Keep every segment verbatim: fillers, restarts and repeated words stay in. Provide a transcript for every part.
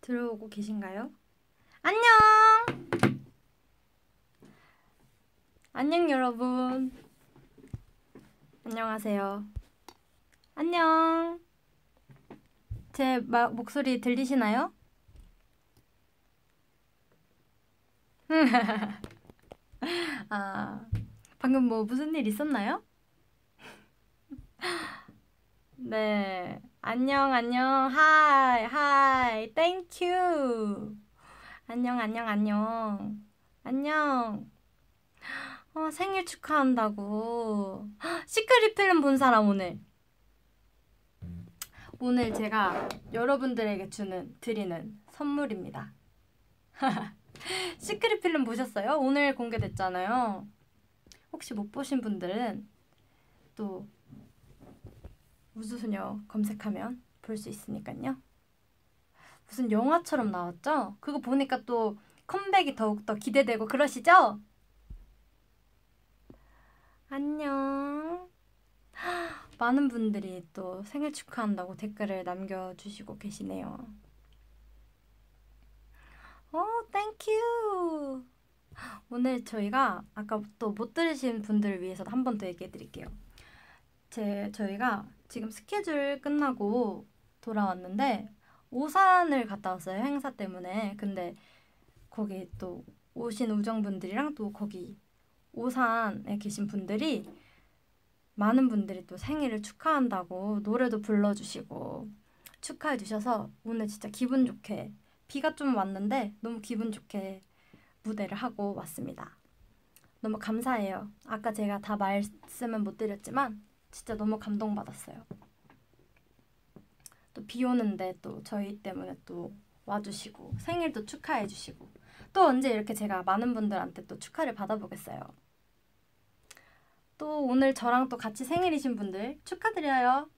들어오고 계신가요? 안녕! 안녕 여러분. 안녕하세요. 안녕. 제 마, 목소리 들리시나요? 아, 방금 뭐 무슨 일 있었나요? 네. 안녕, 안녕. 하이, 하이. 땡큐. 안녕, 안녕, 안녕. 안녕. 어, 생일 축하한다고. 시크릿 필름 본 사람 오늘. 오늘 제가 여러분들에게 주는, 드리는 선물입니다. 시크릿 필름 보셨어요? 오늘 공개됐잖아요. 혹시 못 보신 분들은 또 우주소녀 검색하면 볼 수 있으니까요. 무슨 영화처럼 나왔죠? 그거 보니까 또 컴백이 더욱더 기대되고 그러시죠? 안녕. 많은 분들이 또 생일 축하한다고 댓글을 남겨주시고 계시네요. 어, 땡큐. 오늘 저희가 아까 또 못 들으신 분들을 위해서 한 번 더 얘기해 드릴게요. 제, 저희가 지금 스케줄 끝나고 돌아왔는데 오산을 갔다 왔어요. 행사 때문에. 근데 거기 또 오신 우정분들이랑 또 거기 오산에 계신 분들이 많은 분들이 또 생일을 축하한다고 노래도 불러주시고 축하해 주셔서 오늘 진짜 기분 좋게 비가 좀 왔는데 너무 기분 좋게 무대를 하고 왔습니다. 너무 감사해요. 아까 제가 다 말씀은 못 드렸지만 진짜 너무 감동받았어요. 또 비 오는데 또 저희 때문에 또 와주시고 생일도 축하해 주시고 또 언제 이렇게 제가 많은 분들한테 또 축하를 받아보겠어요. 또 오늘 저랑 또 같이 생일이신 분들 축하드려요.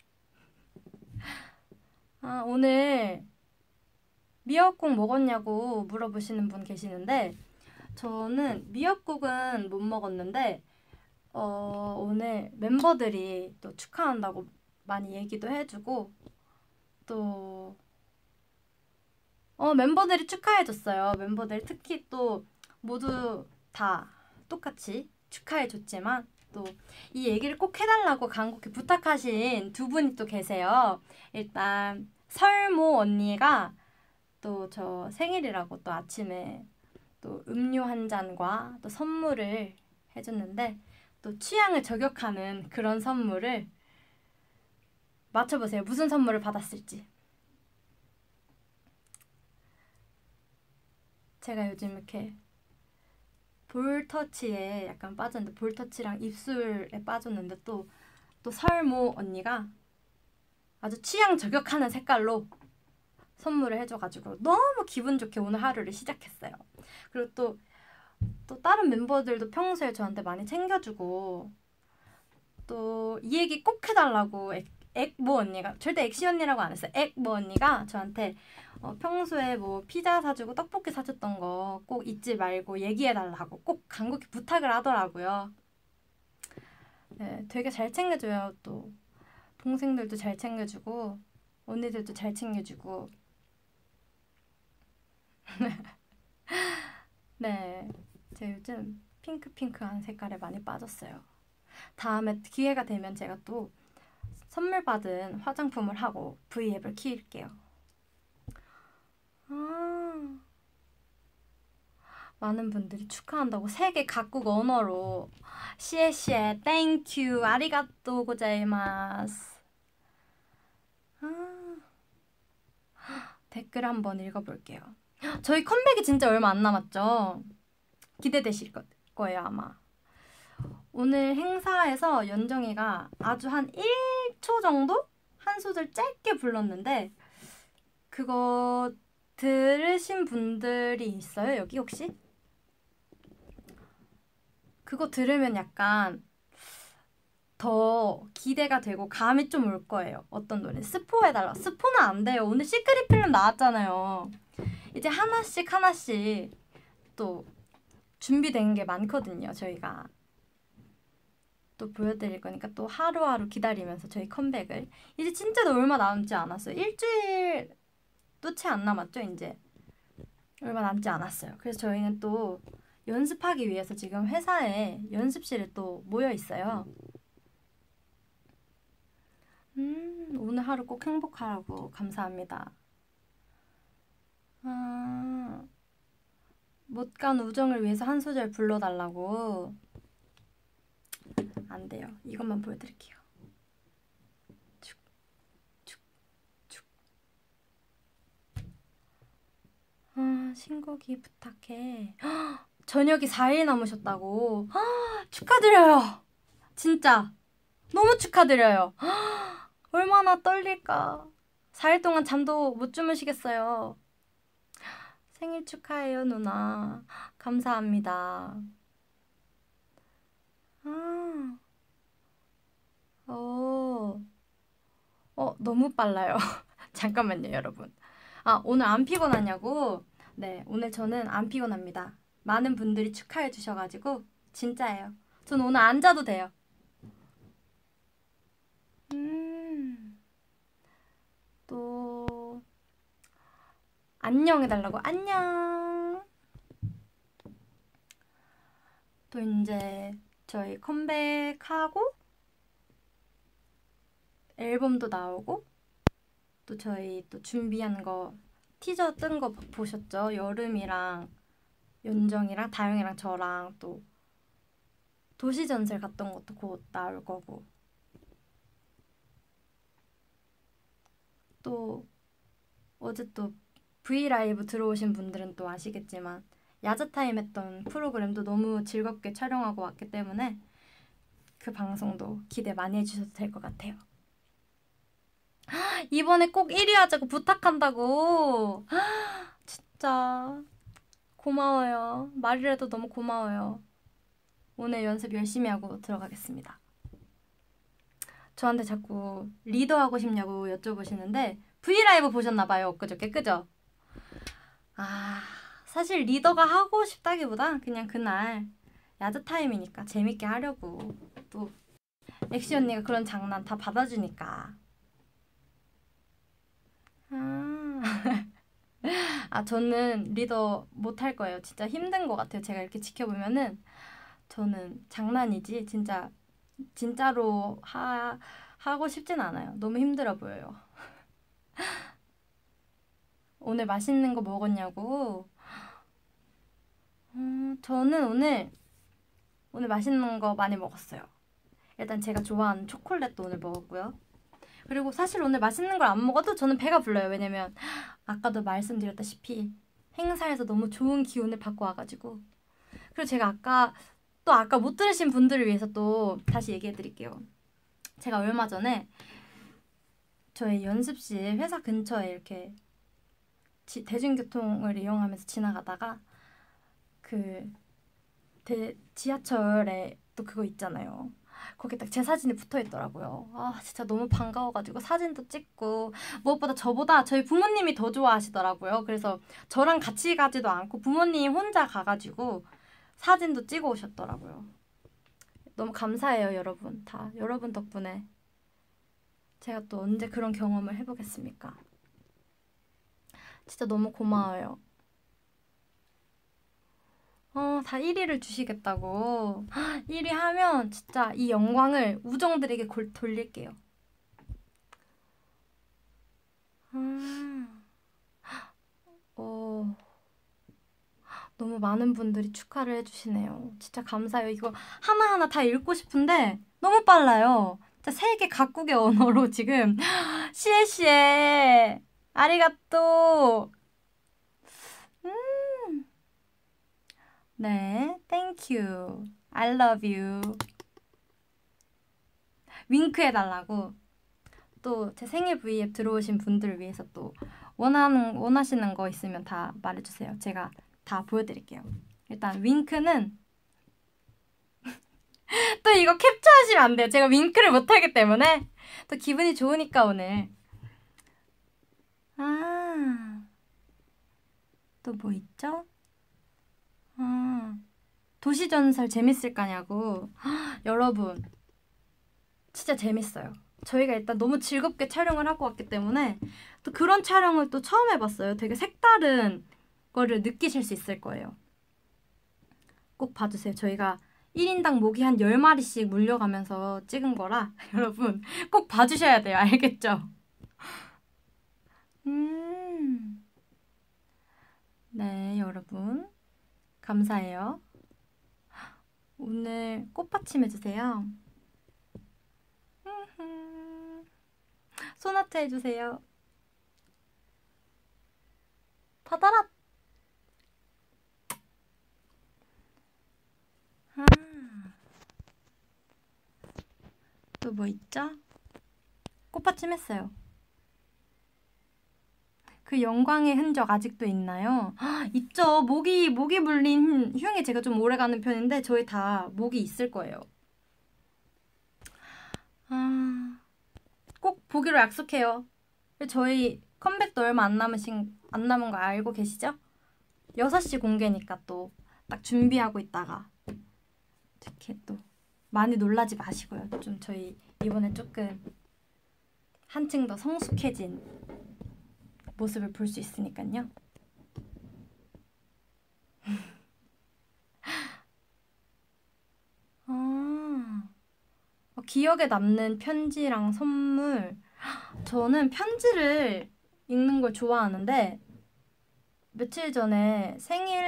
아, 오늘 미역국 먹었냐고 물어보시는 분 계시는데 저는 미역국은 못 먹었는데 어, 오늘 멤버들이 또 축하한다고 많이 얘기도 해주고 또 어, 멤버들이 축하해줬어요. 멤버들 특히 또 모두 다 똑같이 축하해줬지만 또 이 얘기를 꼭 해달라고 간곡히 부탁하신 두 분이 또 계세요. 일단 설모 언니가 또 저 생일이라고 또 아침에 또 음료 한 잔과 또 선물을 해줬는데 또 취향을 저격하는 그런 선물을 맞춰보세요. 무슨 선물을 받았을지. 제가 요즘 이렇게 볼터치에 약간 빠졌는데 볼터치랑 입술에 빠졌는데 또, 또 설모 언니가 아주 취향 저격하는 색깔로 선물을 해줘가지고 너무 기분 좋게 오늘 하루를 시작했어요. 그리고 또, 또 다른 멤버들도 평소에 저한테 많이 챙겨주고 또 이 얘기 꼭 해달라고 액, 액모 언니가 절대 액시 언니라고 안 했어요. 액모 언니가 저한테 어, 평소에 뭐 피자 사주고 떡볶이 사줬던 거 꼭 잊지 말고 얘기해달라고 꼭 간곡히 부탁을 하더라고요. 네, 되게 잘 챙겨줘요. 또 동생들도 잘 챙겨주고 언니들도 잘 챙겨주고 네, 제가 요즘 핑크핑크한 색깔에 많이 빠졌어요. 다음에 기회가 되면 제가 또 선물 받은 화장품을 하고 브이앱을 키울게요. 아, 많은 분들이 축하한다고 세계 각국 언어로 시에시에 땡큐 아리가또 고자이마스. 아, 댓글 한번 읽어볼게요. 저희 컴백이 진짜 얼마 안 남았죠? 기대되실 거, 거예요 아마. 오늘 행사에서 연정이가 아주 한 일 초 정도? 한 소절 짧게 불렀는데 그거 들으신 분들이 있어요? 여기 혹시? 그거 들으면 약간 더 기대가 되고 감이 좀 올 거예요. 어떤 노래? 스포해달라. 스포는 안 돼요. 오늘 시크릿 필름 나왔잖아요. 이제 하나씩 하나씩 또 준비된 게 많거든요. 저희가 또 보여드릴 거니까 또 하루하루 기다리면서 저희 컴백을 이제 진짜 얼마 남지 않았어요. 일주일도 또 채 안 남았죠? 이제 얼마 남지 않았어요. 그래서 저희는 또 연습하기 위해서 지금 회사에 연습실에 또 모여 있어요. 음, 오늘 하루 꼭 행복하라고 감사합니다. 아, 못 간 우정을 위해서 한 소절 불러달라고. 안 돼요. 이것만 보여드릴게요. 축, 축, 축. 아, 신곡이 부탁해. 헉, 저녁이 사 일 남으셨다고. 헉, 축하드려요. 진짜 너무 축하드려요. 헉, 얼마나 떨릴까. 사 일 동안 잠도 못 주무시겠어요. 생일 축하해요, 누나. 감사합니다. 아, 어, 어, 너무 빨라요. 잠깐만요, 여러분. 아, 오늘 안 피곤하냐고? 네, 오늘 저는 안 피곤합니다. 많은 분들이 축하해 주셔가지고 진짜예요. 전 오늘 안 자도 돼요. 음, 또 안녕 해달라고. 안녕. 또 이제 저희 컴백하고 앨범도 나오고 또 저희 또 준비한 거 티저 뜬 거 보셨죠? 여름이랑 연정이랑 다영이랑 저랑 또 도시전설 갔던 것도 곧 나올 거고 또 어제 또 브이라이브 들어오신 분들은 또 아시겠지만 야자타임 했던 프로그램도 너무 즐겁게 촬영하고 왔기 때문에 그 방송도 기대 많이 해주셔도 될 것 같아요. 이번에 꼭 일 위 하자고 부탁한다고. 진짜 고마워요. 말이라도 너무 고마워요. 오늘 연습 열심히 하고 들어가겠습니다. 저한테 자꾸 리더 하고 싶냐고 여쭤보시는데 브이라이브 보셨나봐요. 엊그저께. 그죠? 아, 사실 리더가 하고 싶다기보다 그냥 그날 야자타임이니까 재밌게 하려고. 또 엑시 언니가 그런 장난 다 받아주니까. 아, 아 저는 리더 못할 거예요. 진짜 힘든 것 같아요. 제가 이렇게 지켜보면은 저는 장난이지 진짜 진짜로 하, 하고 싶진 않아요. 너무 힘들어 보여요. 오늘 맛있는 거 먹었냐고? 음, 저는 오늘 오늘 맛있는 거 많이 먹었어요. 일단 제가 좋아하는 초콜릿도 오늘 먹었고요. 그리고 사실 오늘 맛있는 걸 안 먹어도 저는 배가 불러요. 왜냐면 아까도 말씀드렸다시피 행사에서 너무 좋은 기운을 받고 와가지고. 그리고 제가 아까 또 아까 못 들으신 분들을 위해서 또 다시 얘기해 드릴게요. 제가 얼마 전에 저희 연습실 회사 근처에 이렇게 지, 대중교통을 이용하면서 지나가다가 그 대, 지하철에 또 그거 있잖아요. 거기 딱 제 사진이 붙어 있더라고요. 아 진짜 너무 반가워가지고 사진도 찍고 무엇보다 저보다 저희 부모님이 더 좋아하시더라고요. 그래서 저랑 같이 가지도 않고 부모님 혼자 가가지고 사진도 찍어 오셨더라고요. 너무 감사해요, 여러분. 다 여러분 덕분에 제가 또 언제 그런 경험을 해보겠습니까? 진짜 너무 고마워요. 어, 다 일 위를 주시겠다고. 일 위 하면 진짜 이 영광을 우정들에게 골, 돌릴게요. 음, 어, 너무 많은 분들이 축하를 해주시네요. 진짜 감사해요. 이거 하나하나 다 읽고 싶은데 너무 빨라요. 진짜 세계 각국의 언어로 지금 시에시에 아리가또. 음, 네, thank you, I love you. 윙크 해달라고. 또 제 생일 브이앱 들어오신 분들을 위해서 또 원하는 원하시는 거 있으면 다 말해주세요. 제가 다 보여드릴게요. 일단 윙크는 또 이거 캡처하시면 안 돼요. 제가 윙크를 못하기 때문에 또 기분이 좋으니까 오늘. 아, 또 뭐 있죠? 아, 도시전설 재밌을 까냐고. 여러분 진짜 재밌어요. 저희가 일단 너무 즐겁게 촬영을 하고 왔기 때문에 또 그런 촬영을 또 처음 해봤어요. 되게 색다른 거를 느끼실 수 있을 거예요. 꼭 봐주세요. 저희가 일 인당 모기 한 열 마리씩 물려가면서 찍은 거라 여러분 꼭 봐주셔야 돼요. 알겠죠? 음, 네, 여러분 감사해요. 오늘 꽃받침 해주세요. 소나트 해주세요. 받아라. 아, 또 뭐 있죠? 꽃받침 했어요. 그 영광의 흔적 아직도 있나요? 헉, 있죠. 모기 모기 물린 흉이 제가 좀 오래 가는 편인데 저희 다 모기 있을 거예요. 아, 꼭 보기로 약속해요. 저희 컴백도 얼마 안 남으신 안 남은 거 알고 계시죠? 여섯 시 공개니까 또 딱 준비하고 있다가 이렇게 또 많이 놀라지 마시고요. 좀 저희 이번에 조금 한층 더 성숙해진 모습을 볼 수 있으니까요. 아, 기억에 남는 편지랑 선물. 저는 편지를 읽는 걸 좋아하는데 며칠 전에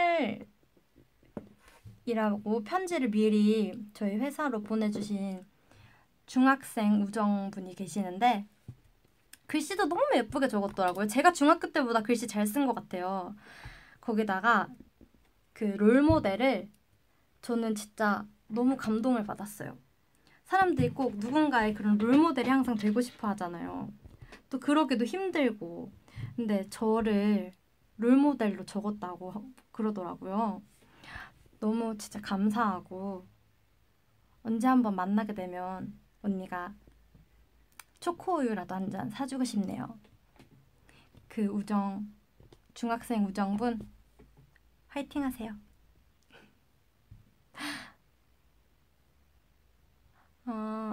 생일이라고 편지를 미리 저희 회사로 보내주신 중학생 우정분이 계시는데 글씨도 너무 예쁘게 적었더라고요. 제가 중학교 때보다 글씨 잘 쓴 것 같아요. 거기다가 그 롤모델을 저는 진짜 너무 감동을 받았어요. 사람들이 꼭 누군가의 그런 롤모델이 항상 되고 싶어 하잖아요. 또 그러기도 힘들고. 근데 저를 롤모델로 적었다고 그러더라고요. 너무 진짜 감사하고 언제 한번 만나게 되면 언니가 초코우유라도 한 잔 사주고 싶네요. 그 우정, 중학생 우정분 화이팅 하세요. 어...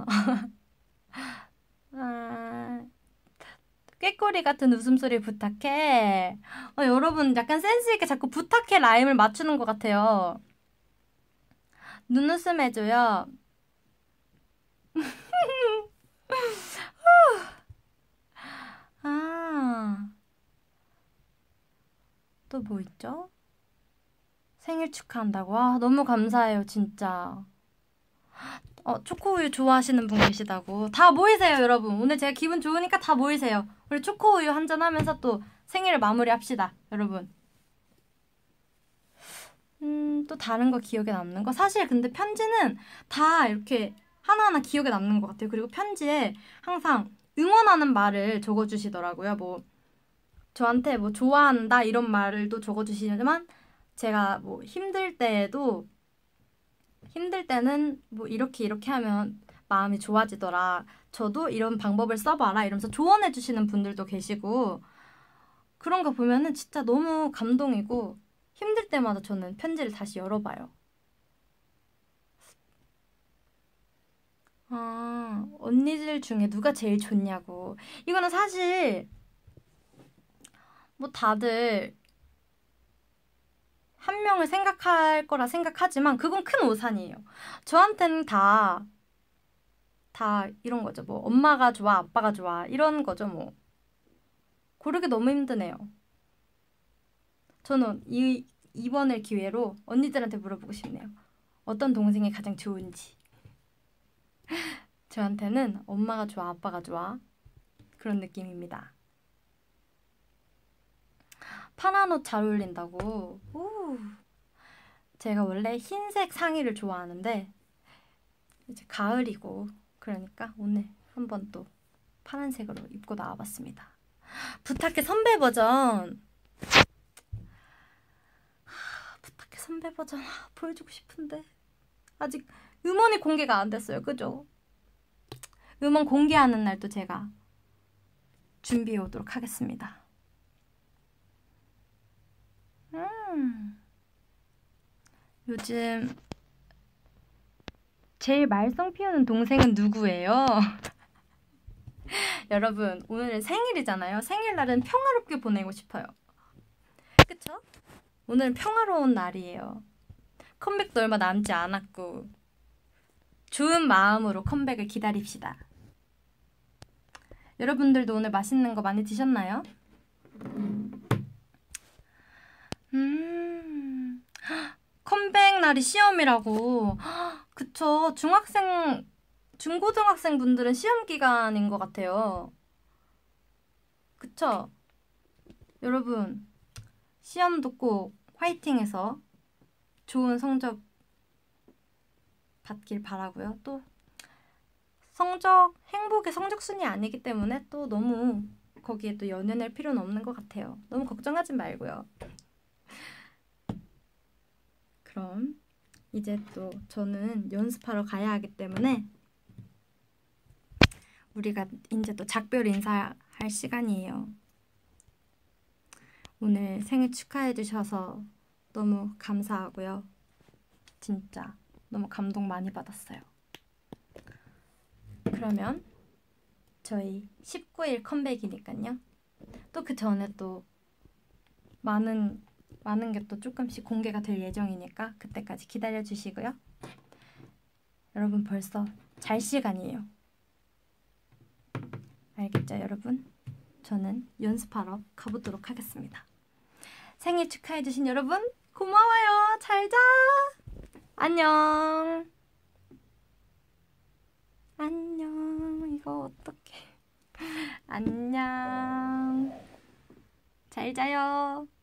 아... 꾀꼬리 같은 웃음소리 부탁해. 어, 여러분 약간 센스있게 자꾸 부탁해 라임을 맞추는 것 같아요. 눈웃음 해줘요. 아, 또 뭐 있죠? 생일 축하한다고? 아, 너무 감사해요, 진짜. 어, 초코우유 좋아하시는 분 계시다고. 다 모이세요, 여러분. 오늘 제가 기분 좋으니까 다 모이세요. 우리 초코우유 한잔 하면서 또 생일을 마무리합시다, 여러분. 음, 또 다른 거 기억에 남는 거? 사실 근데 편지는 다 이렇게 하나하나 기억에 남는 것 같아요. 그리고 편지에 항상 응원하는 말을 적어주시더라고요. 뭐, 저한테 뭐 좋아한다 이런 말을 또 적어주시지만 제가 뭐 힘들 때에도 힘들 때는 뭐 이렇게 이렇게 하면 마음이 좋아지더라. 저도 이런 방법을 써봐라. 이러면서 조언해주시는 분들도 계시고 그런 거 보면은 진짜 너무 감동이고 힘들 때마다 저는 편지를 다시 열어봐요. 아, 언니들 중에 누가 제일 좋냐고. 이거는 사실 뭐 다들 한 명을 생각할 거라 생각하지만 그건 큰 오산이에요. 저한테는 다, 다 이런 거죠. 뭐 엄마가 좋아, 아빠가 좋아 이런 거죠 뭐. 고르기 너무 힘드네요. 저는 이, 이번을 기회로 언니들한테 물어보고 싶네요. 어떤 동생이 가장 좋은지. 저한테는 엄마가 좋아, 아빠가 좋아 그런 느낌입니다. 파란 옷 잘 어울린다고. 오. 제가 원래 흰색 상의를 좋아하는데 이제 가을이고 그러니까 오늘 한번 또 파란색으로 입고 나와봤습니다. 부탁해 선배 버전. 하, 부탁해 선배 버전 하, 보여주고 싶은데 아직 음원이 공개가 안 됐어요. 그죠? 음원 공개하는 날 또 제가 준비해 오도록 하겠습니다. 음. 요즘 제일 말썽 피우는 동생은 누구예요? 여러분, 오늘은 생일이잖아요. 생일날은 평화롭게 보내고 싶어요. 그쵸? 오늘은 평화로운 날이에요. 컴백도 얼마 남지 않았고 좋은 마음으로 컴백을 기다립시다. 여러분들도 오늘 맛있는 거 많이 드셨나요? 음, 컴백 날이 시험이라고. 그쵸. 중학생, 중고등학생 분들은 시험 기간인 것 같아요. 그쵸? 여러분, 시험도 꼭 화이팅해서 좋은 성적 받길 바라고요. 또 성적, 행복의 성적순이 아니기 때문에 또 너무 거기에 또 연연할 필요는 없는 것 같아요. 너무 걱정하지 말고요. 그럼 이제 또 저는 연습하러 가야 하기 때문에 우리가 이제 또 작별 인사할 시간이에요. 오늘 생일 축하해 주셔서 너무 감사하고요. 진짜 너무 감동 많이 받았어요. 그러면 저희 십구 일 컴백이니까요. 또 그 전에 또 많은 많은 게 또 조금씩 공개가 될 예정이니까 그때까지 기다려 주시고요. 여러분 벌써 잘 시간이에요. 알겠죠, 여러분? 저는 연습하러 가보도록 하겠습니다. 생일 축하해 주신 여러분 고마워요. 잘 자. 안녕. 안녕. 이거 어떡해. 안녕. 잘 자요.